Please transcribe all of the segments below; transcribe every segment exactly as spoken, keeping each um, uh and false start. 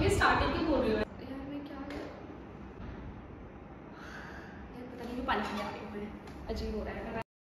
की स्टार्टिंग की बोल रही हूँ यार मैं क्या यार पता नहीं पानी पी आ रही है, अजीब हो रहा है।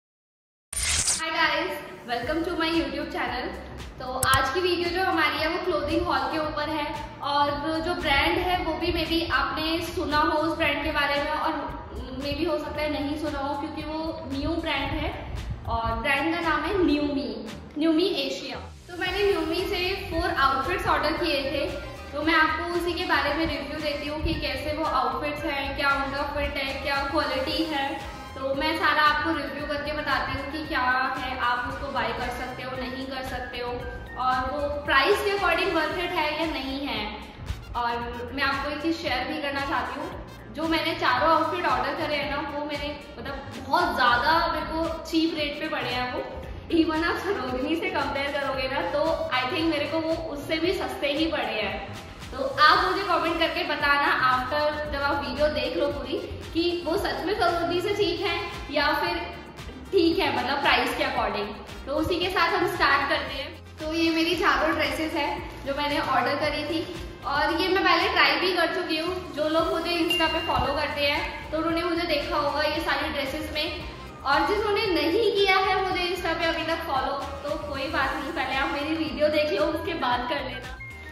Hi guys, welcome to my YouTube channel. तो आज की वीडियो जो हमारी है वो क्लोथिंग हॉल के ऊपर है और जो ब्रांड है वो भी मे बी आपने सुना हो उस ब्रांड के बारे में और मे भी हो सकता है नहीं सुना हो क्योंकि वो न्यू ब्रांड है और ब्रांड का नाम है न्यूमी न्यूमी एशिया। तो मैंने न्यूमी से फोर आउटफिट्स ऑर्डर किए थे, तो मैं आपको उसी के बारे में रिव्यू देती हूँ कि कैसे वो आउटफिट्स हैं, क्या उनका फिट है, क्या क्वालिटी है। तो मैं सारा आपको रिव्यू करके बताती हूँ कि क्या है, आप उसको बाय कर सकते हो नहीं कर सकते हो और वो प्राइस के अकॉर्डिंग वर्थ इट है या नहीं है। और मैं आपको एक चीज़ शेयर भी करना चाहती हूँ, जो मैंने चारों आउटफिट ऑर्डर करे हैं ना वो मैंने मतलब बहुत ज़्यादा मेरे को चीप रेट पे पड़े हैं। वो इवन आप सरोजनी से कंपेयर करोगे ना तो आई थिंक मेरे को वो उससे भी सस्ते ही पड़े हैं। तो आप मुझे कमेंट करके बताना आफ्टर जब आप वीडियो देख लो पूरी कि वो सच में सरोजनी से ठीक है या फिर ठीक है मतलब प्राइस के अकॉर्डिंग। तो उसी के साथ हम स्टार्ट करते हैं। तो ये मेरी चारों ड्रेसेस है जो मैंने ऑर्डर करी थी और ये मैं पहले ट्राई भी कर चुकी हूँ। जो लोग मुझे इंस्टा पे फॉलो करते हैं तो उन्होंने मुझे देखा होगा ये सारी ड्रेसेस में, और जिन्होंने नहीं किया है मुझे इंस्टा पे अभी तक फॉलो तो कोई बात नहीं, पहले आप मेरी वीडियो देख लो उसके बाद कर लेना।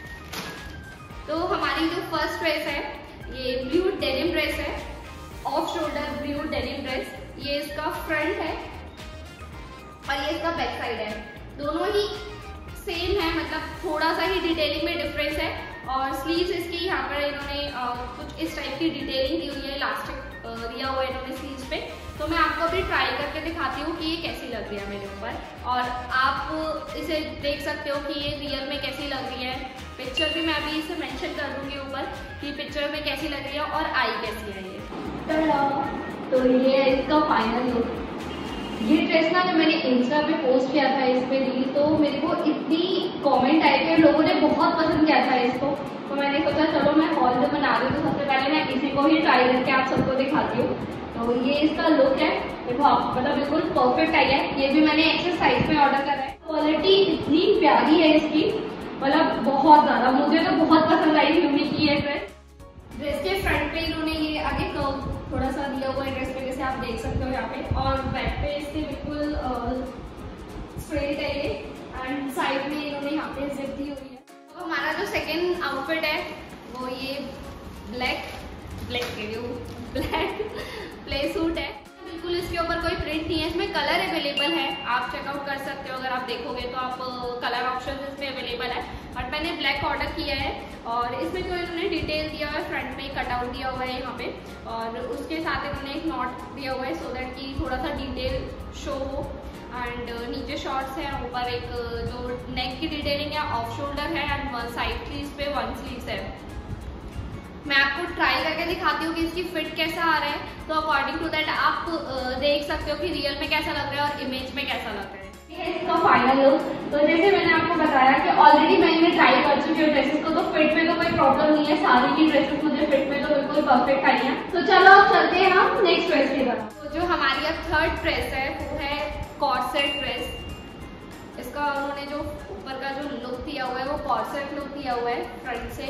तो हमारी जो फर्स्ट ड्रेस है ये ब्लू डेनिम ड्रेस है, off shoulder blue denim dress. ये इसका फ्रंट है और ये इसका बैक साइड है, दोनों ही सेम है, मतलब थोड़ा सा ही डिटेलिंग में डिफरेंस है। और स्लीव्स इसकी यहाँ पर इन्होंने कुछ इस टाइप की डिटेलिंग दी हुई है, इलास्टिक दिया हुआ है इन्होंने स्लीव्स पे। तो मैं आपको अभी ट्राई करके दिखाती हूँ कि ये कैसी लग रही है मेरे ऊपर और आप इसे देख सकते हो कि ये रियल में कैसी लग रही है। पिक्चर भी मैं अभी इसे मेंशन कर दूंगी ऊपर कि पिक्चर में कैसी लग रही है और आई कैसी है ये। तो ये है इसका फाइनल लुक। ये ड्रेस ना जब मैंने इंस्टा पे पोस्ट किया था इस पे रील तो मेरे को इतनी कमेंट आई थे, लोगों ने बहुत पसंद किया था इसको। तो मैंने सोचा चलो मैं हॉल जो बना रही हूँ तो सबसे पहले मैं इसी को ही ट्राई करके आप सबको दिखाती हूँ। तो ये इसका लुक है, देखो आप मतलब बिल्कुल परफेक्ट आई है। ये भी मैंने एक्सेस साइज में ऑर्डर करा है। क्वालिटी इतनी प्यारी है इसकी, मतलब बहुत ज्यादा, मुझे तो बहुत पसंद आई न्यूमी की ये ड्रेस। ड्रेस के फ्रंट पे इन्होंने ये आगे कर्व थोड़ा सा दिया हुआ है ड्रेस पे, जैसे आप देख सकते हो यहाँ पे, और बैक पे इसके बिल्कुल स्ट्रेट है ये एंड साइड में इन्होंने यहाँ पे जिप दी हुई है। तो हमारा जो सेकंड आउटफिट है वो ये ब्लैक ब्लैक के लिए ब्लैक प्ले सूट है। बिल्कुल इसके ऊपर कोई प्रिंट नहीं है, इसमें कलर अवेलेबल है, आप चेकआउट कर सकते हो। अगर आप देखोगे तो आप कलर ऑप्शन इसमें अवेलेबल है, बट मैंने ब्लैक ऑर्डर किया है। और इसमें जो इन्होंने डिटेल दिया हुआ है, फ्रंट में कटआउट दिया हुआ है यहाँ पे और उसके साथ इन्होंने एक नॉट दिया हुआ है सो दैट कि थोड़ा सा डिटेल शो हो। एंड नीचे शॉर्ट्स है, ऊपर एक जो नेक की डिटेलिंग है, ऑफ शोल्डर है एंड वन साइड स्लीव्स पे वन स्लीव्स है। मैं आपको ट्राई करके दिखाती हूँ कि इसकी फिट कैसा आ रहा है, तो अकॉर्डिंग टू दैट आप देख सकते हो कि रियल में कैसा लग रहा है और इमेज में कैसा लग रहा है। ये है इसका फाइनल लुक। तो जैसे मैंने आपको बताया कि ऑलरेडी मैंने ट्राई कर चुकी हूँ ड्रेसेस को, तो फिट में तो कोई प्रॉब्लम नहीं है, सारी की ड्रेसेस मुझे फिट में तो बिल्कुल परफेक्ट आई है। तो चलो अब चलते हैं हम नेक्स्ट ड्रेस की तरफ। तो जो हमारी अब थर्ड ड्रेस है वो है कॉर्सेट ड्रेस। इसका उन्होंने जो ऊपर का जो लुक दिया हुआ है वो कॉर्सेट लुक दिया हुआ है फ्रंट से,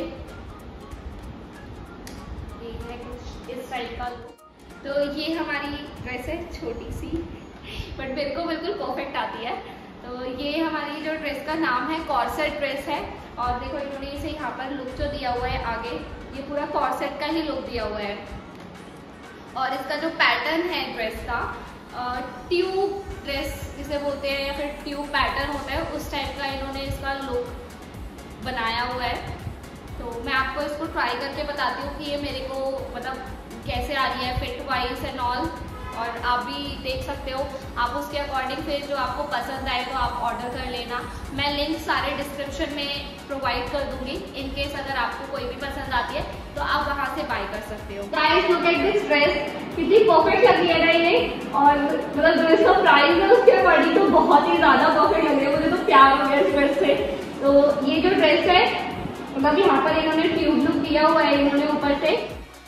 है कुछ इस टाइप का लुक। तो ये हमारी ड्रेस है छोटी सी, बट मेरे को बिल्कुल परफेक्ट आती है। तो ये हमारी जो ड्रेस का नाम है कॉर्सेट ड्रेस है और देखो इन्होंने इसे यहाँ पर लुक जो दिया हुआ है आगे, ये पूरा कॉर्सेट का ही लुक दिया हुआ है। और इसका जो पैटर्न है ड्रेस का, ट्यूब ड्रेस जिसे बोलते हैं या फिर ट्यूब पैटर्न होता है, उस टाइप का इन्होंने इसका लुक बनाया हुआ है। तो मैं आपको इसको ट्राई करके बताती हूँ कि ये मेरे को मतलब कैसे आ रही है फिट वाइज एंड ऑल, और आप भी देख सकते हो। आप उसके अकॉर्डिंग फिर जो आपको पसंद आए तो आप ऑर्डर कर लेना। मैं लिंक सारे डिस्क्रिप्शन में प्रोवाइड कर दूंगी, इन केस अगर आपको कोई भी पसंद आती है तो आप वहाँ से बाय कर सकते हो। Guys look at this dress, कितनी परफेक्ट लग रही है ना ये, और मतलब ड्रेस का प्राइस है उसके अकॉर्डिंग तो बहुत ही ज्यादा परफेक्ट लग रही है, मुझे तो प्यार हो गया इस ड्रेस से। तो ये जो ड्रेस है मतलब यहाँ पर इन्होंने ट्यूब लुक दिया हुआ है इन्होंने ऊपर से।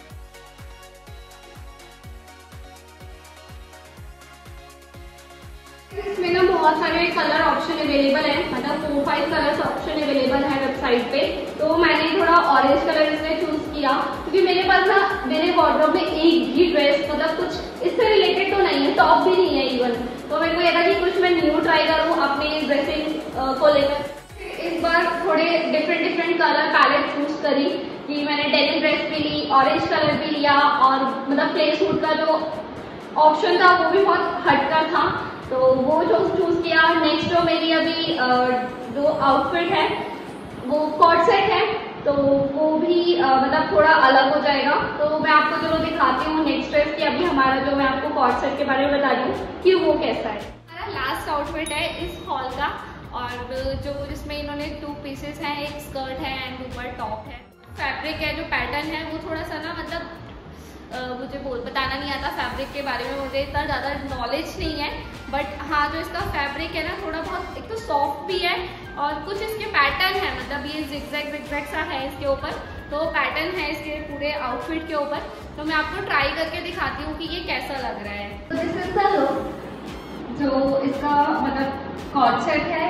इसमें ना बहुत सारे कलर ऑप्शन अवेलेबल है, मतलब four five colours option available है वेबसाइट पे। तो मैंने थोड़ा ऑरेंज कलर इसलिए चूज किया क्योंकि मेरे पास ना मेरे वार्डरोब में एक भी ड्रेस मतलब कुछ इससे रिलेटेड तो नहीं है, टॉप भी नहीं है इवन, तो मेरे को ये था कि कुछ मैं न्यू ट्राई करूँ अपनी ड्रेसिंग को लेकर। इस बार थोड़े different different colour palette choose करी कि मैंने डेनिम ड्रेस भी ली, ऑरेंज कलर भी लिया और मतलब प्ले सूट का जो ऑप्शन था वो भी बहुत हटकर था, तो वो जो चूज किया। नेक्स्ट जो मेरी अभी जो आउटफिट है वो कॉर्ड सेट है, तो वो भी आ, मतलब थोड़ा अलग हो जाएगा, तो मैं आपको चलो दिखाती हूँ नेक्स्ट ड्रेस की। अभी हमारा जो मैं आपको कॉर्ड सेट के बारे में बता रही हूँ कि वो कैसा है। हमारा लास्ट आउटफिट है इस हॉल का, और जो जिसमें इन्होंने टू पीसेस हैं, एक स्कर्ट है एंड ऊपर टॉप है। फैब्रिक है जो पैटर्न है वो थोड़ा सा ना मतलब आ, मुझे बोल बताना नहीं आता फैब्रिक के बारे में, मुझे इतना ज़्यादा नॉलेज नहीं है, बट हाँ जो इसका फैब्रिक है ना थोड़ा बहुत एक तो सॉफ्ट भी है और कुछ इसके पैटर्न है, मतलब ये जिगजैग जिगजैग सा है इसके ऊपर, तो पैटर्न है इसके पूरे आउटफिट के ऊपर। तो मैं आपको ट्राई करके दिखाती हूँ कि ये कैसा लग रहा है। तो दिस इज द लुक, जो इसका मतलब कॉर्ड सेट है,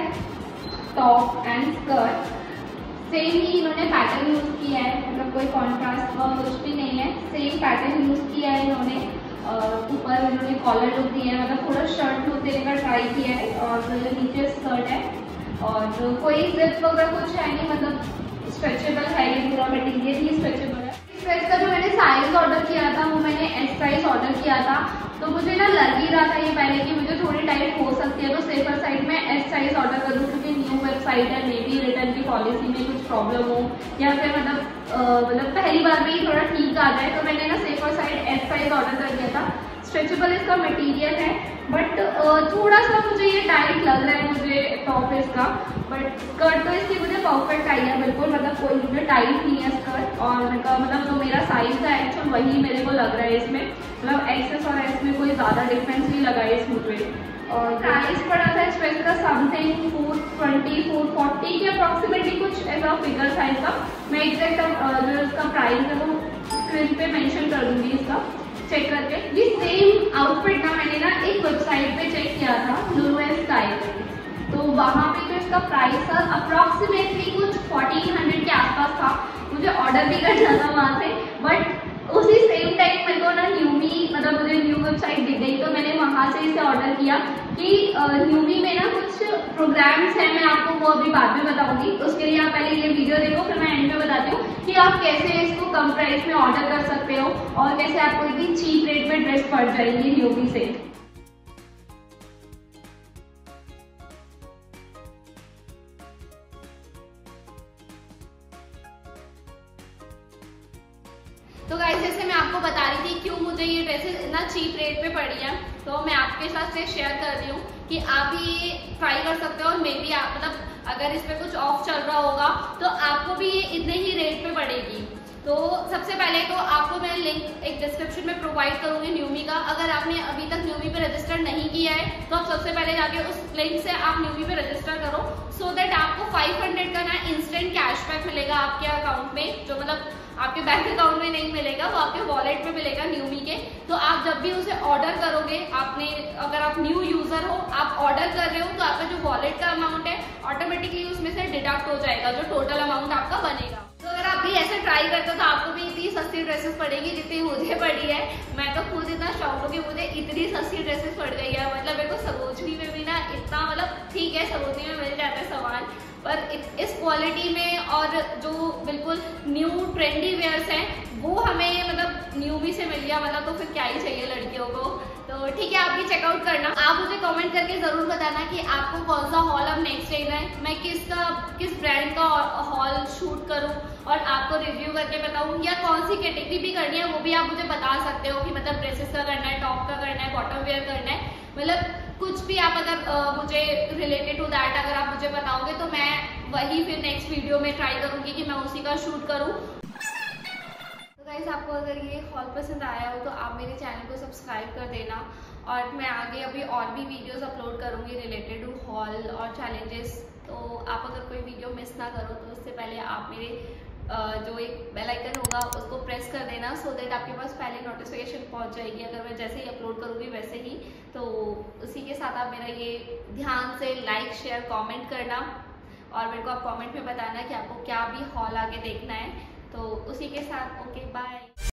टॉप एंड स्कर्ट, सेम ही इन्होंने पैटर्न यूज किया है, मतलब कोई कॉन्ट्रास्ट का कुछ भी नहीं है, सेम पैटर्न यूज किया है इन्होंने। ऊपर इन्होंने कॉलर लुक दिया है, मतलब थोड़ा शर्ट लुक देने का ट्राई किया है, और नीचे स्कर्ट है और कोई जिप वगैरह कुछ है नहीं, मतलब स्ट्रेचेबल है, ये पूरा मटेरियल ही स्ट्रेचेबल है। इस ड्रेस का जो मैंने साइज ऑर्डर किया था वो मैंने एस साइज ऑर्डर किया था, तो मुझे ना लग ही रहा था ये पहले कि मुझे थोड़ी टाइट हो सकती है, तो सेफर साइड में एस साइज ऑर्डर करूँ क्योंकि न्यू वेबसाइट है, मे बी रिटर्न की पॉलिसी में कुछ प्रॉब्लम हो या फिर मतलब मतलब पहली बार में ही थोड़ा ठीक आ जाए, तो मैंने ना safer side S size order कर दिया था। स्ट्रेचेबल इसका मटेरियल है, बट थोड़ा सा मुझे ये टाइट लग रहा है मुझे टॉप इसका, बट स्कर्ट तो इसकी मुझे परफेक्ट आई है बिल्कुल, मतलब कोई मुझे टाइट नहीं है स्कर्ट, और मतलब जो मेरा साइज है एक्चुअल वही मेरे को लग रहा है इसमें, मतलब एक्सेस और एस में कोई ज़्यादा डिफरेंस नहीं लगा है इस मुझे। और प्राइस पड़ा था इस ड्रेस का something four twenty four forty के अप्रॉक्सीमेटली कुछ ऐसा फिगर था इसका। मैं एग्जैक्ट जो इसका प्राइस है वो स्क्रीन पे मेंशन कर दूंगी इसका, चेक करके। ये सेम आउटफिट ना मैंने ना एक वेबसाइट पे चेक किया था, लुलू एंड स्टाइल, तो वहाँ पे जो इसका प्राइस था अप्रॉक्सीमेटली कुछ फोर्टीन हंड्रेड के आसपास था। मुझे ऑर्डर भी करना था वहाँ से, बट उसी सेम टाइम मेरे को ना न्यूमी मतलब मुझे न्यू वेबसाइट दिख गई, तो मैंने वहाँ से इसे ऑर्डर किया कि न्यूमी में ना कुछ प्रोग्राम्स हैं, मैं आपको वो अभी बाद में बताऊंगी, उसके लिए आप पहले ये वीडियो देखो, फिर मैं एंड में बताती हूँ कि आप कैसे इसको कम प्राइस में ऑर्डर कर सकते हो और कैसे आपको इतनी चीप रेट में ड्रेस पड़ जाएगी न्यूमी से। तो गाइस जैसे मैं आपको बता रही थी क्यों मुझे ये ड्रेसेस इतना चीप रेट पे पड़ी है, तो मैं आपके साथ से शेयर कर रही हूँ कि आप भी ये ट्राई कर सकते हो, और मे बी आप मतलब अगर इस पे कुछ ऑफ चल रहा होगा तो आपको भी ये इतने ही रेट पे पड़ेगी। तो सबसे पहले तो आपको मैं लिंक एक डिस्क्रिप्शन में प्रोवाइड करूंगी न्यूमी का। अगर आपने अभी तक न्यूमी पे रजिस्टर नहीं किया है तो आप सबसे पहले जाके उस लिंक से आप न्यूमी पे रजिस्टर करो, सो दैट आपको फाइव हंड्रेड का ना इंस्टेंट कैशबैक मिलेगा आपके अकाउंट में, जो मतलब आपके बैंक अकाउंट में नहीं मिलेगा, वो आपके वॉलेट में मिलेगा न्यूमी के। तो आप जब भी उसे ऑर्डर करोगे, आपने अगर आप न्यू यूजर हो, आप ऑर्डर कर रहे हो, तो आपका जो वॉलेट का अमाउंट है ऑटोमेटिकली उसमें से डिडक्ट हो जाएगा, जो टोटल अमाउंट आपका बनेगा। तो अगर आप भी ऐसे ट्राई करते हो तो आपको भी इतनी सस्ती ड्रेसेस पड़ेगी जितनी मुझे पड़ी है। मैं तो खुद इतना शौक हूँ कि मुझे इतनी सस्ती ड्रेसेस पड़ गई है, मतलब मेरे को सरोजनी में भी ना इतना, मतलब ठीक है सरोजनी में मिल जाता है सामान, पर इस क्वालिटी में और जो बिल्कुल न्यू ट्रेंडी वेयर्स हैं वो हमें मतलब न्यूमी से मिल गया, मतलब तो फिर क्या ही चाहिए लड़कियों को। तो ठीक है, आप भी चेकआउट करना। आप मुझे कमेंट करके जरूर बताना कि आपको कौन सा हॉल अब नेक्स्ट चाहिए है, मैं किसका किस ब्रांड का हॉल शूट करूं और आपको रिव्यू करके बताऊं, या कौन सी कैटेगरी भी करनी है वो भी आप मुझे बता सकते हो कि मतलब ड्रेसेस का करना है, टॉप का करना है, बॉटम वेयर करना है, मतलब कुछ भी आप अगर आ, मुझे रिलेटेड टू दैट अगर आप मुझे बताओगे तो मैं वही फिर नेक्स्ट वीडियो में ट्राई करूंगी कि मैं उसी का शूट करूं। तो गाइस आपको अगर ये हॉल पसंद आया हो तो आप मेरे चैनल को सब्सक्राइब कर देना, और मैं आगे अभी और भी वीडियोस अपलोड करूंगी रिलेटेड टू हॉल और चैलेंजेस, तो आप अगर कोई वीडियो मिस ना करो तो उससे पहले आप मेरे जो एक बेल आइकन होगा उसको प्रेस कर देना, सो दैट आपके पास पहले नोटिफिकेशन पहुंच जाएगी अगर मैं जैसे ही अपलोड करूंगी वैसे ही। तो उसी के साथ आप मेरा ये ध्यान से लाइक शेयर कमेंट करना, और मेरे को आप कमेंट में बताना कि आपको क्या भी हॉल आगे देखना है। तो उसी के साथ ओके बाय।